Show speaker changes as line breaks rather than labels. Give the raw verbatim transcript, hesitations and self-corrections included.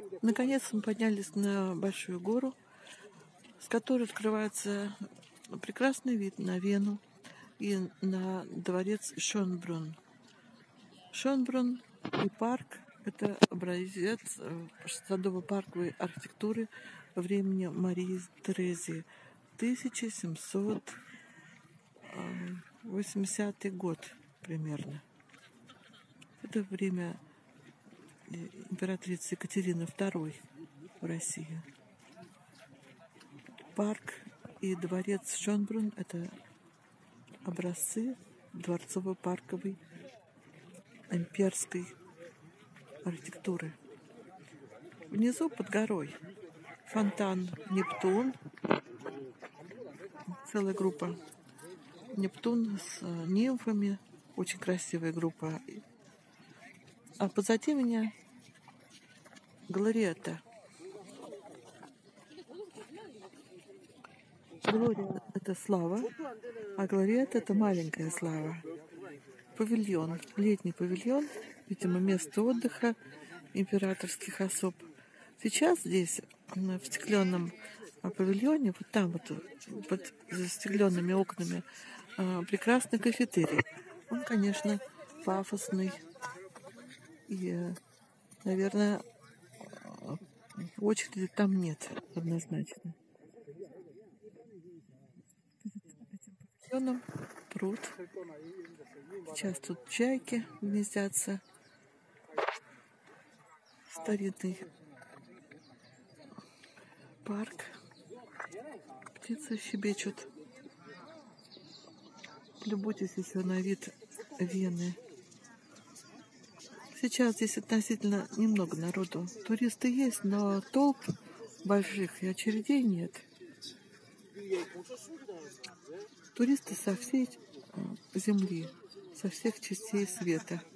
Наконец мы поднялись на большую гору, с которой открывается прекрасный вид на Вену и на дворец Шонбрунн. Шонбрунн и парк – это образец садово-парковой архитектуры времени Марии Терезии, тысяча семьсот восьмидесятый год примерно. Это время императрицы Екатерины второй в России. Парк и дворец Шонбрунн – это образцы дворцово-парковой имперской архитектуры. Внизу под горой фонтан Нептун, целая группа Нептун с нимфами, очень красивая группа. А позади меня Глориетта. Глория – это слава, а Глориетта – это маленькая слава. Павильон, летний павильон, видимо, место отдыха императорских особ. Сейчас здесь, в стеклянном павильоне, вот там вот, под застекленными окнами, прекрасный кафетерий. Он, конечно, пафосный. И, наверное, очереди там нет однозначно. Этим павильоном пруд. Сейчас тут чайки гнездятся. Старинный парк. Птицы щебечут. Любуйтесь еще на вид Вены. Сейчас здесь относительно немного народу. Туристы есть, но толп больших и очередей нет. Туристы со всей земли, со всех частей света.